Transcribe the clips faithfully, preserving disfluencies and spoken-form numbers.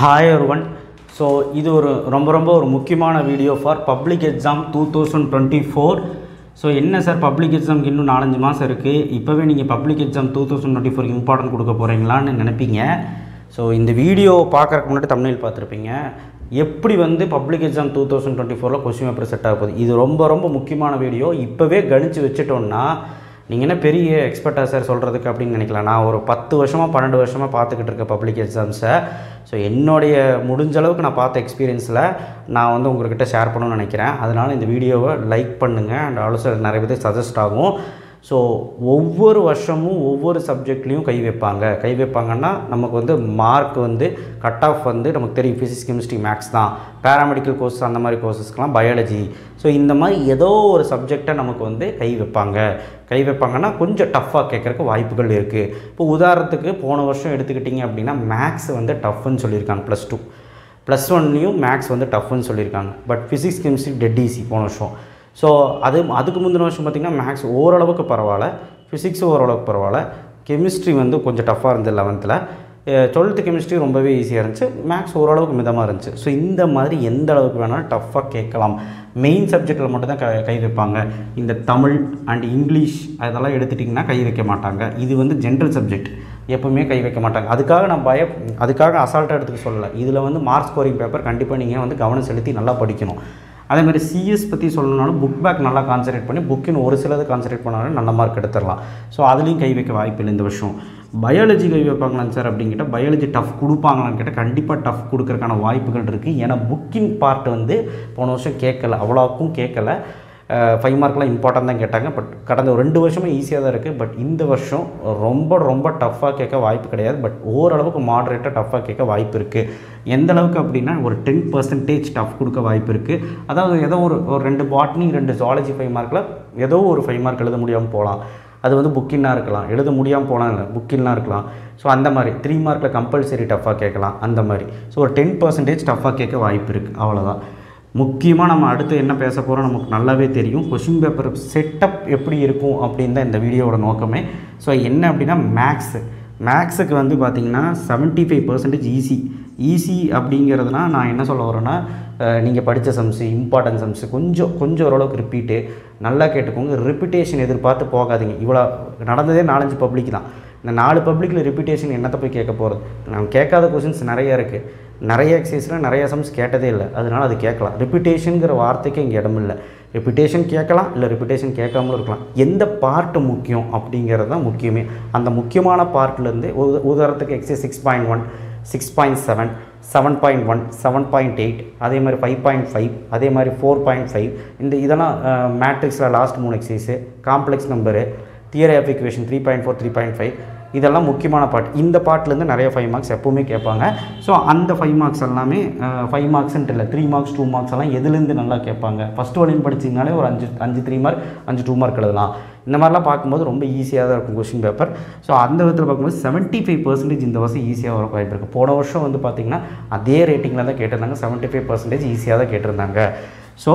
Hi everyone. So இது ஒரு ரொம்ப ரொம்ப ஒரு முக்கியமான video for public exam two thousand twenty four. So என்ன சார் பப்ளிக் எக்ஸாமுக்கு இன்னும் நாலஞ்சு மாதம் இருக்குது, இப்போவே நீங்கள் public exam two thousand twenty ஃபோருக்கு இம்பார்ட்டன்ட் கொடுக்க போகிறீங்களான்னு நினைப்பீங்க. ஸோ இந்த வீடியோ பார்க்குறதுக்கு முன்னாடி தமிழில் பார்த்துருப்பீங்க. எப்படி வந்து public exam two thousand twenty ஃபோரில் கொஸ்டின் பேப்பர் செட் ஆக போகுது, இது ரொம்ப ரொம்ப முக்கியமான வீடியோ. இப்போவே கணிச்சு வச்சுட்டோன்னா நீங்கள் என்ன பெரிய எக்ஸ்பர்ட்டாக சார் சொல்கிறதுக்கு அப்படின்னு நினைக்கலாம். நான் ஒரு பத்து வருஷமாக பன்னெண்டு வருஷமாக பார்த்துக்கிட்டு இருக்கேன் பப்ளிக் எக்ஸாம்ஸை. ஸோ என்னுடைய முடிஞ்ச அளவுக்கு நான் பார்த்த எக்ஸ்பீரியன்ஸில் நான் வந்து உங்கள்கிட்ட ஷேர் பண்ணணும்னு நினைக்கிறேன். அதனால் இந்த வீடியோவை லைக் பண்ணுங்கள் அண்ட் ஆல்சோ நிறைய பேருக்கு சஜஸ்ட் ஆகும். ஸோ ஒவ்வொரு வருஷமும் ஒவ்வொரு சப்ஜெக்ட்லேயும் கை வைப்பாங்க. கை வைப்பாங்கன்னா நமக்கு வந்து மார்க் வந்து கட் ஆஃப் வந்து நமக்கு தெரியும், ஃபிசிக்ஸ் கெமிஸ்ட்ரி மேக்ஸ் தான். பேராமெடிக்கல் கோர்ஸ் அந்த மாதிரி கோர்சஸ்க்கெலாம் பயாலஜி. ஸோ இந்த மாதிரி ஏதோ ஒரு சப்ஜெக்டை நமக்கு வந்து கை வைப்பாங்க. கை வைப்பாங்கன்னா கொஞ்சம் டஃப்பாக கேட்குறக்கு வாய்ப்புகள் இருக்குது. இப்போ உதாரணத்துக்கு போன வருஷம் எடுத்துக்கிட்டிங்க அப்படின்னா மேக்ஸ் வந்து டஃப்னு சொல்லியிருக்காங்க. ப்ளஸ் டூ ப்ளஸ் ஒன்லேயும் மேக்ஸ் வந்து டஃப்னு சொல்லியிருக்காங்க. But physics chemistry dead easy போன வருஷம். ஸோ அது அதுக்கு முந்தின வருஷம் பார்த்திங்கன்னா மேக்ஸ் ஓரளவுக்கு பரவாயில்ல, ஃபிசிக்ஸும் ஓரளவுக்கு பரவாயில்ல, கெமிஸ்ட்ரி வந்து கொஞ்சம் டஃப்பாக இருந்தது லெவன்த்தில். டுவெல்த்து கெமிஸ்ட்ரி ரொம்பவே ஈஸியாக இருந்துச்சு, மேக்ஸ் ஓரளவுக்கு மிதமாக இருந்துச்சு. ஸோ இந்த மாதிரி எந்த அளவுக்கு வேணாலும் டஃப்பாக கேட்கலாம். மெயின் சப்ஜெக்டில் மட்டும் தான் க கை வைப்பாங்க. இந்த தமிழ் அண்ட் இங்கிலீஷ் அதெல்லாம் எடுத்துட்டிங்கன்னா கை வைக்க மாட்டாங்க. இது வந்து ஜென்ரல் சப்ஜெக்ட், எப்போவுமே கை வைக்க மாட்டாங்க. அதுக்காக நான் பய அதுக்காக அசால்ட்டாக எடுத்துக்க சொல்லலை. இதில் வந்து மார்க் ஸ்கோரிங் பேப்பர் கண்டிப்பாக நீங்கள் வந்து கவனம் செலுத்தி நல்லா படிக்கணும். அதே மாதிரி சிஎஸ் பற்றி சொல்லணும்னாலும் புக் பேக் நல்லா கான்சன்ட்ரேட் பண்ணி புக்கின் ஒரு சிலது கான்சன்ட்ரேட் பண்ணாலும் நல்ல மார்க் எடுத்துடலாம். ஸோ அதுலேயும் கை வைக்க வாய்ப்பு இல்லை இந்த வருஷம். பயாலஜி கை வைப்பாங்களான்னு சார் அப்படின்னு கேட்டால் பயாலஜி டஃப் கொடுப்பாங்களான்னு கேட்டால் கண்டிப்பாக டஃப் கொடுக்கறதுக்கான வாய்ப்புகள் இருக்குது. ஏன்னா புக்கின் பார்ட் வந்து போன வருஷம் கேட்கல, அவ்வளோக்கும் கேட்கல. ஃபைவ் மார்க்லாம் இம்பார்ட்டன் தான் கேட்டாங்க. பட் கடந்த ஒரு ரெண்டு வருஷமாக ஈஸியாக தான் இருக்குது. பட் இந்த வருஷம் ரொம்ப ரொம்ப டஃப்பாக கேட்க வாய்ப்பு கிடையாது. பட் ஓரளவுக்கு மாடரேட்டாக டஃப்பாக கேட்க வாய்ப்பு இருக்குது. எந்த அளவுக்கு அப்படின்னா ஒரு டென் பர்சன்டேஜ் டஃப் கொடுக்க வாய்ப்பு இருக்குது. அதாவது ஏதோ ஒரு ஒரு ரெண்டு பாட்னி ரெண்டு ஜுவாலஜி ஃபைவ் மார்க்கில் ஏதோ ஒரு ஃபைவ் மார்க் எழுத முடியாமல் போகலாம். அது வந்து புக்கின்னாக இருக்கலாம், எழுத முடியாமல் போனால் இல்லை புக்கின்லாம் இருக்கலாம். ஸோ அந்த மாதிரி த்ரீ மார்க்கில் கம்பல்சரி டஃப்பாக கேட்கலாம். அந்த மாதிரி ஸோ ஒரு டென் பர்சன்டேஜ் டஃப்பாக கேட்க வாய்ப்பு இருக்குது. அவ்வளோதான். முக்கியமாக நம்ம அடுத்து என்ன பேச போகிறோம் நமக்கு நல்லாவே தெரியும். கொஷின் பேப்பர் செட்டப் எப்படி இருக்கும் அப்படின்னு தான் இந்த வீடியோவோட நோக்கமே. ஸோ என்ன அப்படின்னா மேக்ஸு மேக்ஸுக்கு வந்து பார்த்திங்கன்னா seventy five percentage easy easy அப்படிங்கிறதுனா நான் என்ன சொல்ல வரேன்னா, நீங்கள் படித்த சம்ஸு இம்பார்ட்டன்ட் சம்ஸு கொஞ்சம் கொஞ்சம் ஓரளவுக்கு ரிப்பீட்டு நல்லா கேட்டுக்கோங்க. ரிப்பீட்டேஷன் எதிர்பார்த்து போகாதீங்க. இவ்வளோ நடந்ததே நாலஞ்சு பப்ளிக் தான். இந்த நாலு பப்ளிக்கில் ரிப்பீட்டேஷன் என்னத்தை போய் கேட்க போகிறது? நம்ம கேட்காத கொஷின்ஸ் நிறையா இருக்குது. நிறைய எக்ஸசைஸில் நிறைய சம்ஸ் கேட்டதே இல்லை, அதனால் அது கேட்கலாம். ரிப்பீட்டேஷனுங்கிற வார்த்தைக்கு இங்கே இடம் இல்லை. ரிப்பீட்டேஷன் கேட்கலாம், இல்லை ரிப்பீட்டேஷன் கேட்காமலும் இருக்கலாம். எந்த பார்ட்டு முக்கியம் அப்படிங்கிறது தான் முக்கியமே. அந்த முக்கியமான பார்ட்லேருந்து உதாரணத்துக்கு exercise six point one six point seven seven point one seven point eight அதே மாதிரி ஃபைவ் பாயிண்ட் ஃபைவ் அதே மாதிரி ஃபோர் பாயிண்ட் ஃபைவ் இந்த இதெல்லாம் மேட்ரிக்ஸில் லாஸ்ட் மூணு exercise, complex number, theory of equation three point four three point five இதெல்லாம் முக்கியமான பார்ட். இந்த பார்ட்லேருந்து நிறைய ஃபைவ் மார்க்ஸ் எப்போவுமே கேட்பாங்க. ஸோ அந்த ஃபைவ் மார்க்ஸ் எல்லாமே ஃபைவ் மார்க்ஸ்ன்ட்டு இல்லை, த்ரீ மார்க்ஸ் டூ மார்க்ஸ் எல்லாம் எதுலேருந்து நல்லா கேட்பாங்க. ஃபஸ்ட் வரையும் படிச்சிங்கனாலே ஒரு அஞ்சு அஞ்சு த்ரீ மார்க் அஞ்சு டூ மார்க் எழுதலாம். இந்த மாதிரிலாம் பார்க்கும்போது ரொம்ப ஈஸியாக தான் இருக்கும் கொஷின் பேப்பர். ஸோ அந்த விதத்தில் பார்க்கும்போது செவன்ட்டி ஃபைவ் பர்சன்டேஜ் இந்த வருஷம் ஈஸியாக வர வாய்ப்பு இருக்குது. போன வருஷம் வந்து பார்த்திங்கன்னா அதே ரேட்டிங்கில் தான் கேட்டிருந்தாங்க, செவன்ட்டி ஃபைவ் பர்சன்டேஜ் ஈஸியாக தான் கேட்டிருந்தாங்க. ஸோ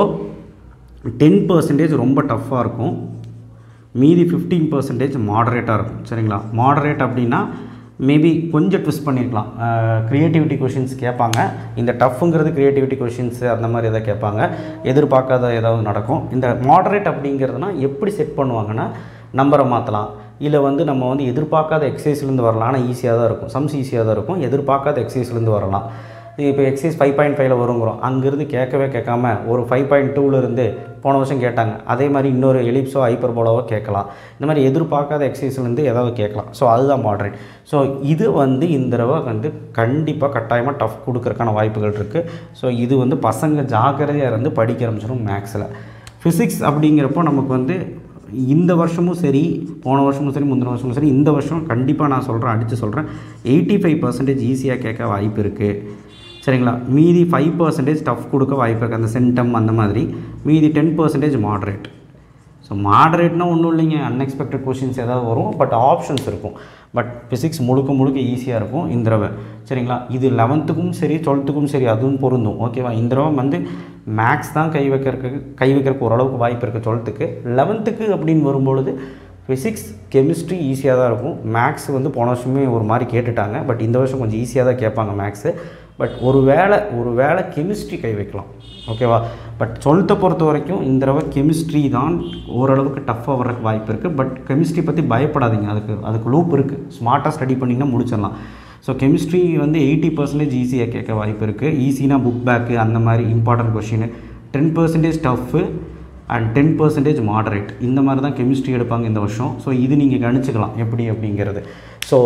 டென் பர்சன்டேஜ் ரொம்ப டஃப்பாக இருக்கும், மீதி ஃபிஃப்டீன் பர்சன்டேஜ் மாடரேட்டாக இருக்கும். சரிங்களா? மாடரேட் அப்படின்னா மேபி கொஞ்சம் ட்விஸ்ட் பண்ணியிருக்கலாம். க்ரியேட்டிவிட்டி கொஷின்ஸ் கேட்பாங்க. இந்த டஃப்புங்கிறது க்ரியேட்டிவிட்டி கொஷின்ஸு அந்த மாதிரி எதாவது கேட்பாங்க, எதிர்பார்க்காத ஏதாவது நடக்கும். இந்த மாடரேட் அப்படிங்கிறதுனா எப்படி செட் பண்ணுவாங்கன்னா, நம்பரை மாற்றலாம், இல்லை வந்து நம்ம வந்து எதிர்பார்க்காத எக்ஸசைஸ்லேருந்து வரலாம். ஆனால் ஈஸியாக தான் இருக்கும், சம்ஸ் ஈஸியாக தான் இருக்கும், எதிர்பார்க்காத எக்ஸசைஸ்லேருந்து வரலாம். இப்போ எக்ஸசைஸ் ஃபைவ் பாயிண்ட் ஃபைவ்ல வருங்கிறோம், அங்கேருந்து கேட்கவே கேட்காம ஒரு ஃபைவ் பாயிண்ட் டூலேருந்து போன வருஷம் கேட்டாங்க, அதே மாதிரி இன்னொரு எலிப்ஸோ ஹைப்பர்போலாவோ கேட்கலாம். இந்த மாதிரி எதிர்பார்க்காத எக்ஸசைஸ்லேருந்து ஏதாவது கேட்கலாம். ஸோ அதுதான் மாடரேட். ஸோ இது வந்து இந்த தடவை வந்து கண்டிப்பாக கட்டாயமாக டஃப் கொடுக்கறதுக்கான வாய்ப்புகள் இருக்குது. ஸோ இது வந்து பசங்க ஜாக்கிரதையாக இருந்து படிக்க ஆரம்பிச்சிடும் மேக்ஸில். ஃபிசிக்ஸ் அப்படிங்கிறப்போ நமக்கு வந்து இந்த வருஷமும் சரி போன வருஷமும் சரி முந்தின வருஷமும் சரி இந்த வருஷம் கண்டிப்பாக நான் சொல்கிறேன், அடித்து சொல்கிறேன், எயிட்டி ஃபைவ் பர்சன்டேஜ் ஈஸியாக கேட்க வாய்ப்பு இருக்குது. சரிங்களா? மீதி ஃபைவ் பர்சன்டேஜ் டஃப் கொடுக்க வாய்ப்பு இருக்குது, அந்த சென்டம் அந்த மாதிரி. மீதி டென் பர்சன்டேஜ் மாடரேட். ஸோ மாடரேட்னால் ஒன்றும் இல்லைங்க, அன்எக்ஸ்பெக்டட் கொஷின்ஸ் ஏதாவது வரும், பட் ஆப்ஷன்ஸ் இருக்கும். பட் ஃபிசிக்ஸ் முழுக்க முழுக்க ஈஸியாக இருக்கும் இந்த தடவை. சரிங்களா? இது லெவன்த்துக்கும் சரி டுவெல்த்துக்கும் சரி அதுவும் பொருந்தும். ஓகேவா? இந்த தடவை வந்து மேக்ஸ் தான் கை வைக்கிறதுக்கு கை வைக்கிறதுக்கு ஓரளவுக்கு வாய்ப்பு இருக்குது டுவெல்த்துக்கு. லெவன்த்துக்கு அப்படின்னு வரும்பொழுது ஃபிசிக்ஸ் கெமிஸ்ட்ரி ஈஸியாக தான் இருக்கும். மேக்ஸ் வந்து போன வருஷமே ஒரு மாதிரி கேட்டுட்டாங்க, பட் இந்த வருஷம் கொஞ்சம் ஈஸியாக தான் கேட்பாங்க மேக்ஸு. பட் ஒரு வேளை ஒரு வேளை கெமிஸ்ட்ரி கை வைக்கலாம், ஓகேவா. பட் டுவெல்த்தை பொறுத்த வரைக்கும் இந்த தடவை கெமிஸ்ட்ரி தான் ஓரளவுக்கு டஃப்பாக வர்றதுக்கு வாய்ப்பு இருக்குது. பட் கெமிஸ்ட்ரி பற்றி பயப்படாதீங்க, அதுக்கு அதுக்கு லூப் இருக்குது, ஸ்மார்ட்டாக ஸ்டடி பண்ணிங்கன்னா முடிச்சிடலாம். ஸோ கெமிஸ்ட்ரி வந்து எயிட்டி பர்சன்டேஜ் ஈஸியாக கேட்க வாய்ப்பு இருக்குது. ஈஸினா புக் பேக்கு அந்த மாதிரி important question, ten percentage tough and ten percentage moderate, இந்த மாதிரி தான் கெமிஸ்ட்ரி எடுப்பாங்க இந்த வருஷம். ஸோ இது நீங்கள் கணிச்சிக்கலாம் எப்படி அப்படிங்கிறது. ஸோ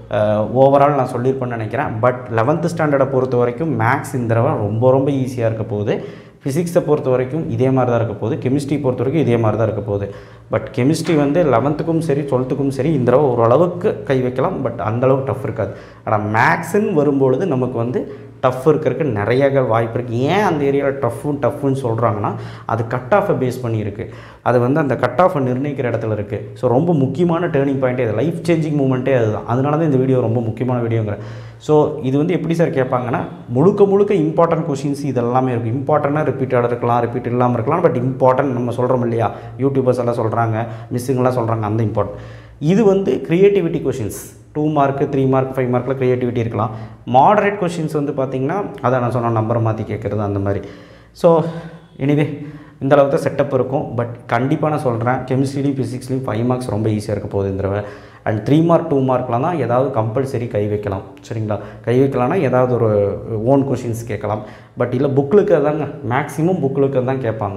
ஓவரால் நான் சொல்லியிருப்பேன்னு நினைக்கிறேன். பட் லெவன்த்து ஸ்டாண்டர்டை பொறுத்த வரைக்கும் மேக்ஸ் இந்த தடவை ரொம்ப ரொம்ப ஈஸியாக இருக்க போகுது. ஃபிசிக்ஸை பொறுத்த வரைக்கும் இதே மாதிரி தான் இருக்க போகுது. கெமிஸ்ட்ரி பொறுத்த வரைக்கும் இதே மாதிரி தான் இருக்க போகுது. பட் கெமிஸ்ட்ரி வந்து லெவன்த்துக்கும் சரி டுவெல்த்துக்கும் சரி இந்த தடவை ஓரளவுக்கு கை வைக்கலாம், பட் அந்தளவுக்கு டஃப் இருக்காது. ஆனால் மேக்ஸுன்னு வரும்பொழுது நமக்கு வந்து டஃப் இருக்கிறதுக்கு நிறைய வாய்ப்பு இருக்குது. ஏன் அந்த ஏரியாவில் டஃப்பும் டஃப்புன்னு சொல்கிறாங்கன்னா அது கட் ஆஃபை பேஸ் பண்ணியிருக்கு. அது வந்து அந்த கட் ஆஃபை நிர்ணயிக்கிற இடத்துல இருக்குது. ஸோ ரொம்ப முக்கியமான டேர்னிங் பாயிண்ட்டே அது, லைஃப் சேஞ்சிங் மூமெண்ட்டே அதுதான். அதனால தான் இந்த வீடியோ ரொம்ப முக்கியமான வீடியோங்கிறேன். ஸோ இது வந்து எப்படி சார் கேட்பாங்கன்னா முழுக்க முழுக்க இம்பார்ட்டன்ட் கொஷின்ஸ் இதெல்லாமே இருக்குது. இம்பார்ட்டண்ட்டாக ரிப்பீட்டடாக இருக்கலாம், ரிப்பீட் இல்லாமல் இருக்கலாம். பட் இம்பார்ட்டன்ட் நம்ம சொல்கிறோம் இல்லையா, யூடியூபர்ஸ் எல்லாம் சொல்கிறாங்க, மிஸ்ஸுங்கெல்லாம் சொல்கிறாங்க, அந்த இம்பார்ட்டன்ட். இது வந்து creativity questions, two mark three mark five மார்க்கில் க்ரியேட்டிவிட்டி இருக்கலாம். மாடரேட் கொஷின்ஸ் வந்து பார்த்திங்கன்னா அதை நான் சொன்ன நம்பரை மாற்றி கேட்குறது அந்த மாதிரி. ஸோ எனிவே இந்த அளவுக்கு தான் செட்டப் இருக்கும். பட் கண்டிப்பாக நான் சொல்கிறேன், கெமிஸ்ட்ரிலையும் ஃபிசிக்ஸ்லையும் ஃபைவ் மார்க்ஸ் ரொம்ப ஈஸியாக இருக்க போகுது இந்த தடவை. அண்ட் த்ரீ மார்க் டூ மார்க்லாம் தான் ஏதாவது கம்பல்சரி கை வைக்கலாம், சரிங்களா. கை வைக்கலாம்னா ஏதாவது ஒரு ஓன் கொஷின்ஸ் கேட்கலாம். பட் இல்லை புக்கிலுக்கு தாங்க மேக்ஸிமம் புக்கிலுக்கு தான் கேட்பாங்க.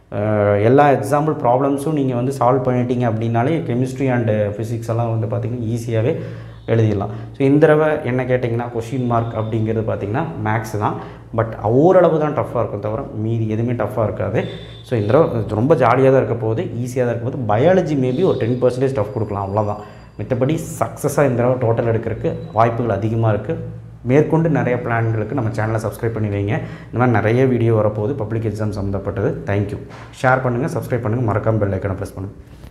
எல்லா எக்ஸாம்பிள் ப்ராப்ளம்ஸும் நீங்கள் வந்து சால்வ் பண்ணிட்டீங்க அப்படின்னாலே கெமிஸ்ட்ரி அண்டு ஃபிசிக்ஸ் எல்லாம் வந்து பார்த்திங்கன்னா ஈஸியாகவே எழுதிடலாம். ஸோ இந்த தடவை என்ன கேட்டிங்கன்னா கொஷின் மார்க் அப்படிங்கிறது பார்த்திங்கன்னா மேக்ஸ் தான். பட் ஓரளவு தான் டஃப்பாக இருக்கும், தவிர மீதி எதுவுமே டஃப்பாக இருக்காது. ஸோ இந்த தடவை ரொம்ப ஜாலியாக தான் இருக்க போகுது, ஈஸியாக தான் இருக்க போகுது. பயாலஜி மேபி ஒரு டென் பர்சன்டேஜ் டஃப் கொடுக்கலாம், அவ்வளோதான். மித்தபடி சக்ஸஸாக இந்த தடவை டோட்டல் எடுக்கிறதுக்கு வாய்ப்புகள் அதிகமாக இருக்குது. மேற்கொண்டு நிறைய பிளான்களுக்கு நம்ம சேனலை சப்ஸ்கிரைப் பண்ணி வைங்க. இந்த மாதிரி நிறைய வீடியோ வரப்போகுது பப்ளிக் எக்ஸாம் சம்மந்தப்பட்டது. தேங்க்யூ. ஷேர் பண்ணுங்கள், சப்ஸ்கிரைப் பண்ணுங்கள், மறக்காமல் பெல் ஐக்கானை ப்ரெஸ் பண்ணுங்கள்.